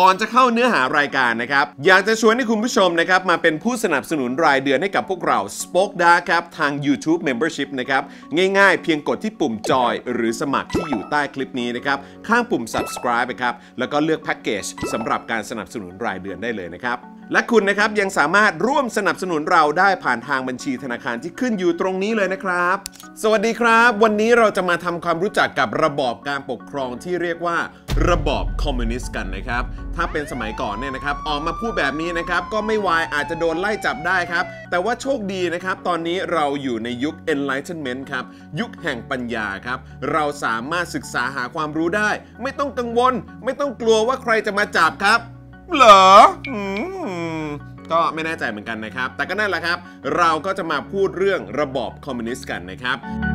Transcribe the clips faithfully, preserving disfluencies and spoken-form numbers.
ก่อนจะเข้าเนื้อหารายการนะครับอยากจะชวนให้คุณผู้ชมนะครับมาเป็นผู้สนับสนุนรายเดือนให้กับพวกเรา Spoke Dark ครับทาง YouTube Membership นะครับง่ายๆเพียงกดที่ปุ่มจอยหรือสมัครที่อยู่ใต้คลิปนี้นะครับข้างปุ่ม Subscribe ครับแล้วก็เลือกแพ็กเกจสำหรับการสนับสนุนรายเดือนได้เลยนะครับและคุณนะครับยังสามารถร่วมสนับสนุนเราได้ผ่านทางบัญชีธนาคารที่ขึ้นอยู่ตรงนี้เลยนะครับสวัสดีครับวันนี้เราจะมาทำความรู้จักกับระบอบการปกครองที่เรียกว่าระบอบคอมมิวนิสต์กันนะครับถ้าเป็นสมัยก่อนเนี่ยนะครับออกมาพูดแบบนี้นะครับก็ไม่วายอาจจะโดนไล่จับได้ครับแต่ว่าโชคดีนะครับตอนนี้เราอยู่ในยุค Enlightenment ครับยุคแห่งปัญญาครับเราสามารถศึกษาหาความรู้ได้ไม่ต้องกังวลไม่ต้องกลัวว่าใครจะมาจับครับเหรออืมก็ไม่แน่ใจเหมือนกันนะครับแต่ก็นั่นแหละครับเราก็จะมาพูดเรื่องระบอบคอมมิวนิสต์กันนะครับ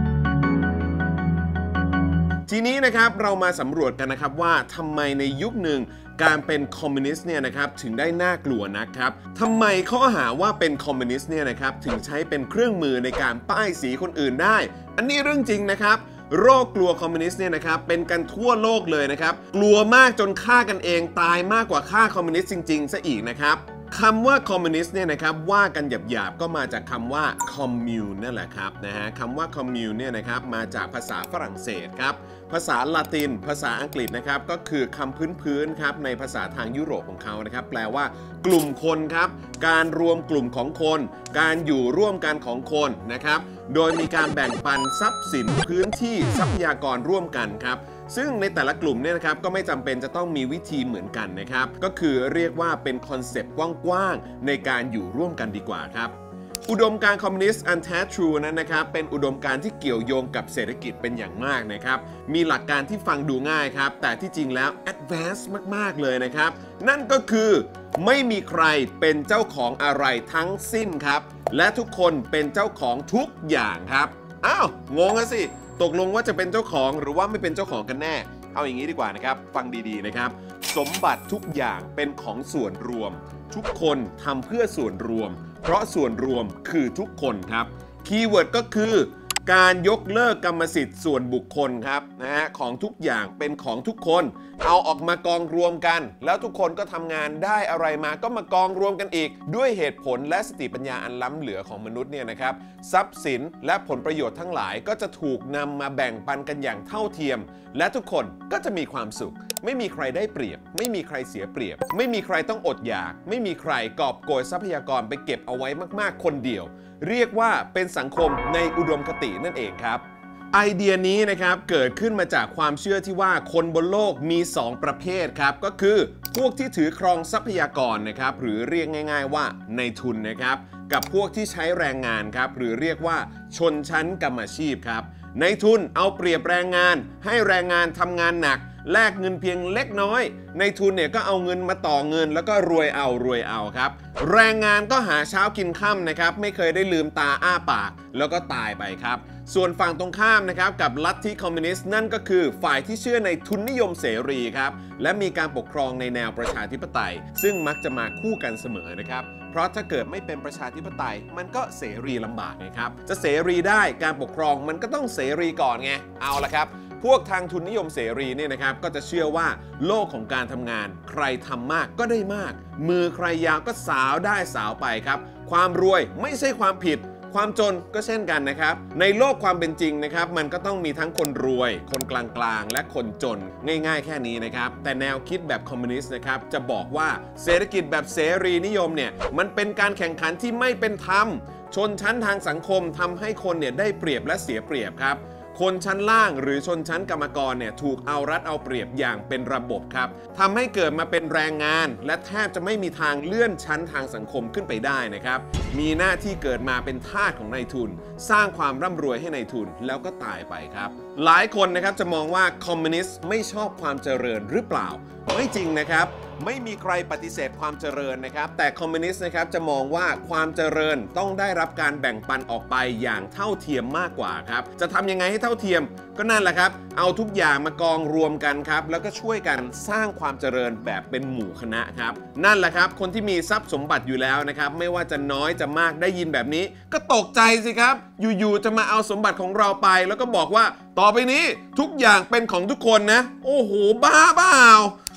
ทีนี้นะครับเรามาสำรวจกันนะครับว่าทำไมในยุคหนึ่งการเป็นคอมมิวนิสต์เนี่ยนะครับถึงได้น่ากลัวนะครับทำไมข้อหาว่าเป็นคอมมิวนิสต์เนี่ยนะครับถึงใช้เป็นเครื่องมือในการป้ายสีคนอื่นได้อันนี้เรื่องจริงนะครับโรคกลัวคอมมิวนิสต์เนี่ยนะครับเป็นกันทั่วโลกเลยนะครับกลัวมากจนฆ่ากันเองตายมากกว่าฆ่าคอมมิวนิสต์จริงๆซะอีกนะครับคำว่าคอมมิวนิสต์เนี่ยนะครับว่ากันหยาบๆก็มาจากคำว่าคอมมิวนั่นแหละครับนะฮะคำว่าคอมมิวเนี่ยนะครับมาจากภาษาฝรั่งเศสครับภาษาละตินภาษาอังกฤษนะครับก็คือคำพื้นๆครับในภาษาทางยุโรปของเขานะครับแปลว่ากลุ่มคนครับการรวมกลุ่มของคนการอยู่ร่วมกันของคนนะครับโดยมีการแบ่งปันทรัพย์สินพื้นที่ทรัพยากรร่วมกันครับซึ่งในแต่ละกลุ่มเนี่ยนะครับก็ไม่จำเป็นจะต้องมีวิธีเหมือนกันนะครับก็คือเรียกว่าเป็นคอนเซปต์กว้างๆในการอยู่ร่วมกันดีกว่าครับอุดมการณ์คอมมิวนิสต์อันแท้ทรูนั้นนะครับเป็นอุดมการณ์ที่เกี่ยวโยงกับเศรษฐกิจเป็นอย่างมากนะครับมีหลักการที่ฟังดูง่ายครับแต่ที่จริงแล้วแอดวานซ์มากๆเลยนะครับนั่นก็คือไม่มีใครเป็นเจ้าของอะไรทั้งสิ้นครับและทุกคนเป็นเจ้าของทุกอย่างครับอ้าวงงอะสิตกลงว่าจะเป็นเจ้าของหรือว่าไม่เป็นเจ้าของกันแน่เอาอย่างนี้ดีกว่านะครับฟังดีๆนะครับสมบัติทุกอย่างเป็นของส่วนรวมทุกคนทำเพื่อส่วนรวมเพราะส่วนรวมคือทุกคนครับคีย์เวิร์ดก็คือการยกเลิกกรรมสิทธิ์ส่วนบุคคลครับนะฮะของทุกอย่างเป็นของทุกคนเอาออกมากองรวมกันแล้วทุกคนก็ทำงานได้อะไรมาก็มากองรวมกันอีกด้วยเหตุผลและสติปัญญาอันล้ำเหลือของมนุษย์เนี่ยนะครับทรัพย์สินและผลประโยชน์ทั้งหลายก็จะถูกนำมาแบ่งปันกันอย่างเท่าเทียมและทุกคนก็จะมีความสุขไม่มีใครได้เปรียบไม่มีใครเสียเปรียบไม่มีใครต้องอดอยากไม่มีใครกอบโกยทรัพยากรไปเก็บเอาไว้มากๆคนเดียวเรียกว่าเป็นสังคมในอุดมคตินั่นเองครับไอเดียนี้นะครับเกิดขึ้นมาจากความเชื่อที่ว่าคนบนโลกมีสองประเภทครับก็คือพวกที่ถือครองทรัพยากรนะครับหรือเรียกง่ายๆว่าในทุนนะครับกับพวกที่ใช้แรงงานครับหรือเรียกว่าชนชั้นกรรมอาชีพครับในทุนเอาเปรียบแรงงานให้แรงงานทำงานหนักแลกเงินเพียงเล็กน้อยในทุนเนี่ยก็เอาเงินมาต่อเงินแล้วก็รวยเอารวยเอาครับแรงงานก็หาเช้ากินค่ำนะครับไม่เคยได้ลืมตาอ้าปากแล้วก็ตายไปครับส่วนฝั่งตรงข้ามนะครับกับลัทธิคอมมิวนิสต์นั่นก็คือฝ่ายที่เชื่อในทุนนิยมเสรีครับและมีการปกครองในแนวประชาธิปไตยซึ่งมักจะมาคู่กันเสมอนะครับเพราะถ้าเกิดไม่เป็นประชาธิปไตยมันก็เสรีลำบากนะครับจะเสรีได้การปกครองมันก็ต้องเสรีก่อนไงเอาละครับพวกทางทุนนิยมเสรีเนี่ยนะครับก็จะเชื่อว่าโลกของการทำงานใครทำมากก็ได้มากมือใครยาวก็สาวได้สาวไปครับความรวยไม่ใช่ความผิดความจนก็เช่นกันนะครับในโลกความเป็นจริงนะครับมันก็ต้องมีทั้งคนรวยคนกลางๆและคนจนง่ายๆแค่นี้นะครับแต่แนวคิดแบบคอมมิวนิสต์นะครับจะบอกว่าเศรษฐกิจแบบเสรีนิยมเนี่ยมันเป็นการแข่งขันที่ไม่เป็นธรรมชนชั้นทางสังคมทำให้คนเนี่ยได้เปรียบและเสียเปรียบครับคนชั้นล่างหรือชนชั้นกรรมกรเนี่ยถูกเอารัดเอาเปรียบอย่างเป็นระบบครับทำให้เกิดมาเป็นแรงงานและแทบจะไม่มีทางเลื่อนชั้นทางสังคมขึ้นไปได้นะครับมีหน้าที่เกิดมาเป็นทาสของนายทุนสร้างความร่ำรวยให้นายทุนแล้วก็ตายไปครับหลายคนนะครับจะมองว่าคอมมิวนิสต์ไม่ชอบความเจริญหรือเปล่าไม่จริงนะครับไม่มีใครปฏิเสธความเจริญนะครับแต่คอมมิวนิสต์นะครับจะมองว่าความเจริญต้องได้รับการแบ่งปันออกไปอย่างเท่าเทียมมากกว่าครับจะทำยังไงให้เท่าเทียมก็นั่นแหละครับเอาทุกอย่างมากองรวมกันครับแล้วก็ช่วยกันสร้างความเจริญแบบเป็นหมู่คณะครับนั่นแหละครับคนที่มีทรัพย์สมบัติอยู่แล้วนะครับไม่ว่าจะน้อยจะมากได้ยินแบบนี้ก็ตกใจสิครับอยู่ๆจะมาเอาสมบัติของเราไปแล้วก็บอกว่าต่อไปนี้ทุกอย่างเป็นของทุกคนนะโอ้โหบ้าเปล่า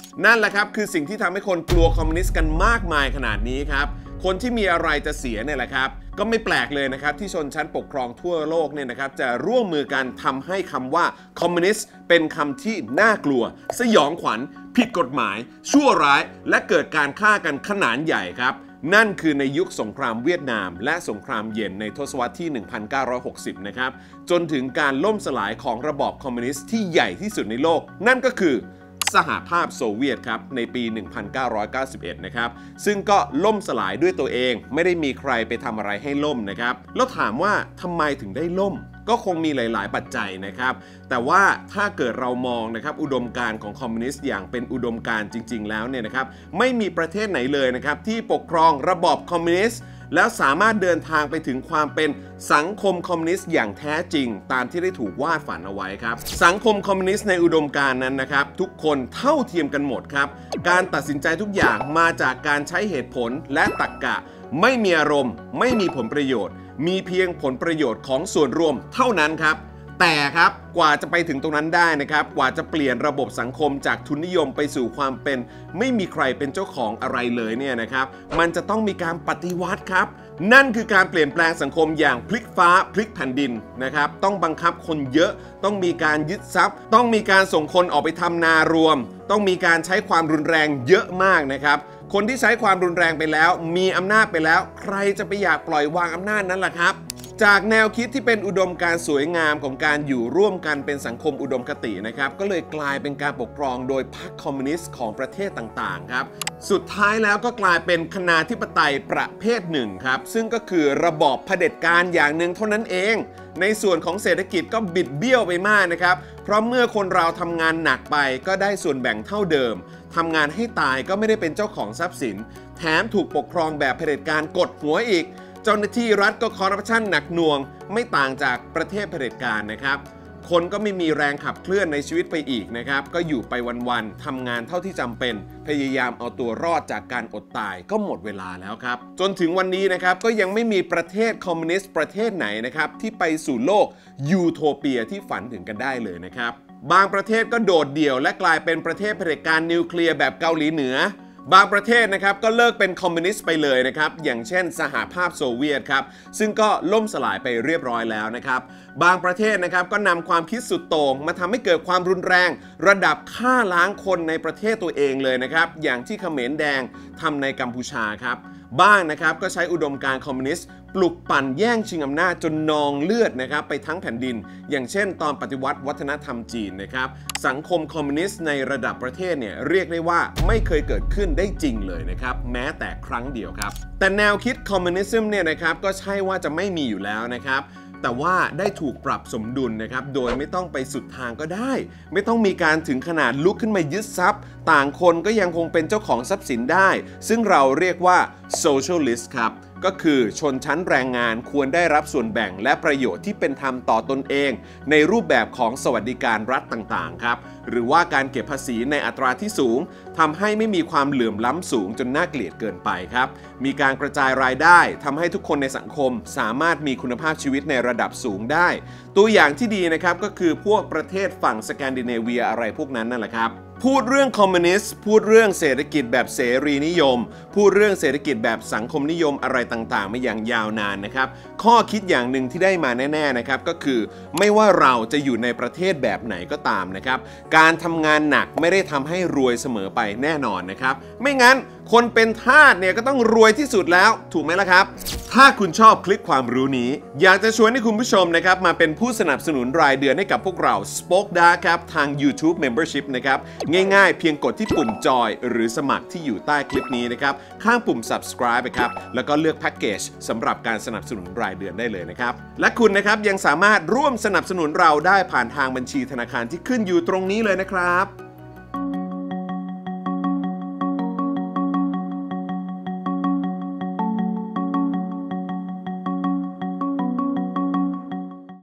นั่นแหละครับคือสิ่งที่ทำให้คนกลัวคอมมิวนิสต์กันมากมายขนาดนี้ครับคนที่มีอะไรจะเสียเนี่ยแหละครับก็ไม่แปลกเลยนะครับที่ชนชั้นปกครองทั่วโลกเนี่ยนะครับจะร่วมมือกันทำให้คำว่าคอมมิวนิสต์เป็นคำที่น่ากลัวสยองขวัญผิดกฎหมายชั่วร้ายและเกิดการฆ่ากันขนาดใหญ่ครับนั่นคือในยุคสงครามเวียดนามและสงครามเย็นในทศวรรษที่ หนึ่งพันเก้าร้อยหกสิบ นะครับจนถึงการล่มสลายของระบอบคอมมิวนิสต์ที่ใหญ่ที่สุดในโลกนั่นก็คือสหภาพโซเวียตครับในปี หนึ่งพันเก้าร้อยเก้าสิบเอ็ด นะครับซึ่งก็ล่มสลายด้วยตัวเองไม่ได้มีใครไปทำอะไรให้ล่มนะครับแล้วถามว่าทำไมถึงได้ล่มก็คงมีหลายๆปัจจัยนะครับแต่ว่าถ้าเกิดเรามองนะครับอุดมการณ์ของคอมมิวนิสต์อย่างเป็นอุดมการณ์จริงๆแล้วเนี่ยนะครับไม่มีประเทศไหนเลยนะครับที่ปกครองระบอบคอมมิวนิสต์แล้วสามารถเดินทางไปถึงความเป็นสังคมคอมมิวนิสต์อย่างแท้จริงตามที่ได้ถูกวาดฝันเอาไว้ครับสังคมคอมมิวนิสต์ในอุดมการณ์นั้นนะครับทุกคนเท่าเทียมกันหมดครับการตัดสินใจทุกอย่างมาจากการใช้เหตุผลและตรรกะไม่มีอารมณ์ไม่มีผลประโยชน์มีเพียงผลประโยชน์ของส่วนรวมเท่านั้นครับแต่ครับกว่าจะไปถึงตรงนั้นได้นะครับกว่าจะเปลี่ยนระบบสังคมจากทุนนิยมไปสู่ความเป็นไม่มีใครเป็นเจ้าของอะไรเลยเนี่ยนะครับมันจะต้องมีการปฏิวัติครับนั่นคือการเปลี่ยนแปลงสังคมอย่างพลิกฟ้าพลิกแผ่นดินนะครับต้องบังคับคนเยอะต้องมีการยึดทรัพย์ต้องมีการส่งคนออกไปทำนารวมต้องมีการใช้ความรุนแรงเยอะมากนะครับคนที่ใช้ความรุนแรงไปแล้วมีอำนาจไปแล้วใครจะไปอยากปล่อยวางอำนาจนั้นล่ะครับจากแนวคิดที่เป็นอุดมการณ์สวยงามของการอยู่ร่วมกันเป็นสังคมอุดมคตินะครับก็เลยกลายเป็นการปกครองโดยพรรคคอมมิวนิสต์ของประเทศต่างๆครับสุดท้ายแล้วก็กลายเป็นคณาธิปไตยประเภทหนึ่งครับซึ่งก็คือระบอบเผด็จการอย่างหนึ่งเท่านั้นเองในส่วนของเศรษฐกิจก็บิดเบี้ยวไปมากนะครับเพราะเมื่อคนเราทำงานหนักไปก็ได้ส่วนแบ่งเท่าเดิมทำงานให้ตายก็ไม่ได้เป็นเจ้าของทรัพย์สินแถมถูกปกครองแบบเผด็จการกดหัวอีกเจ้าหน้าที่รัฐก็คอร์รัปชันหนักหน่วงไม่ต่างจากประเทศเผด็จการนะครับคนก็ไม่มีแรงขับเคลื่อนในชีวิตไปอีกนะครับก็อยู่ไปวันๆทำงานเท่าที่จำเป็นพยายามเอาตัวรอดจากการอดตายก็หมดเวลาแล้วครับจนถึงวันนี้นะครับก็ยังไม่มีประเทศคอมมิวนิสต์ประเทศไหนนะครับที่ไปสู่โลกยูโทเปียที่ฝันถึงกันได้เลยนะครับบางประเทศก็โดดเดี่ยวและกลายเป็นประเทศเผด็จการนิวเคลียร์แบบเกาหลีเหนือบางประเทศนะครับก็เลิกเป็นคอมมิวนิสต์ไปเลยนะครับอย่างเช่นสหภาพโซเวียตครับซึ่งก็ล่มสลายไปเรียบร้อยแล้วนะครับบางประเทศนะครับก็นำความคิดสุดโต่งมาทำให้เกิดความรุนแรงระดับฆ่าล้างคนในประเทศตัวเองเลยนะครับอย่างที่เขมรแดงทำในกัมพูชาครับบ้างนะครับก็ใช้อุดมการณ์คอมมิวนิสต์ปลุกปั่นแย่งชิงอำนาจจนนองเลือดนะครับไปทั้งแผ่นดินอย่างเช่นตอนปฏิวัติวัฒนธรรมจีนนะครับสังคมคอมมิวนิสต์ในระดับประเทศเนี่ยเรียกได้ว่าไม่เคยเกิดขึ้นได้จริงเลยนะครับแม้แต่ครั้งเดียวครับแต่แนวคิดคอมมิวนิสต์เนี่ยนะครับก็ใช่ว่าจะไม่มีอยู่แล้วนะครับแต่ว่าได้ถูกปรับสมดุลนะครับโดยไม่ต้องไปสุดทางก็ได้ไม่ต้องมีการถึงขนาดลุกขึ้นมายึดทรัพย์ต่างคนก็ยังคงเป็นเจ้าของทรัพย์สินได้ซึ่งเราเรียกว่า socialist ครับก็คือชนชั้นแรงงานควรได้รับส่วนแบ่งและประโยชน์ที่เป็นธรรมต่อตนเองในรูปแบบของสวัสดิการรัฐต่างๆครับหรือว่าการเก็บภาษีในอัตราที่สูงทำให้ไม่มีความเหลื่อมล้ำสูงจนน่าเกลียดเกินไปครับมีการกระจายรายได้ทำให้ทุกคนในสังคมสามารถมีคุณภาพชีวิตในระดับสูงได้ตัวอย่างที่ดีนะครับก็คือพวกประเทศฝั่งสแกนดิเนเวียอะไรพวกนั้นนั่นแหละครับพูดเรื่องคอมมิวนิสต์พูดเรื่องเศรษฐกิจแบบเสรีนิยมพูดเรื่องเศรษฐกิจแบบสังคมนิยมอะไรต่างๆมาอย่างยาวนานนะครับข้อคิดอย่างหนึ่งที่ได้มาแน่ๆนะครับก็คือไม่ว่าเราจะอยู่ในประเทศแบบไหนก็ตามนะครับการทำงานหนักไม่ได้ทำให้รวยเสมอไปแน่นอนนะครับไม่งั้นคนเป็นทาสเนี่ยก็ต้องรวยที่สุดแล้วถูกไหมล่ะครับถ้าคุณชอบคลิปความรู้นี้อยากจะชวนให้คุณผู้ชมนะครับมาเป็นผู้สนับสนุนรายเดือนให้กับพวกเรา Spoke Dark ครับทาง YouTube Membership นะครับง่ายๆเพียงกดที่ปุ่มจอยหรือสมัครที่อยู่ใต้คลิปนี้นะครับข้างปุ่ม Subscribe ครับแล้วก็เลือกแพ็กเกจสำหรับการสนับสนุนรายเดือนได้เลยนะครับและคุณนะครับยังสามารถร่วมสนับสนุนเราได้ผ่านทางบัญชีธนาคารที่ขึ้นอยู่ตรงนี้เลยนะครับ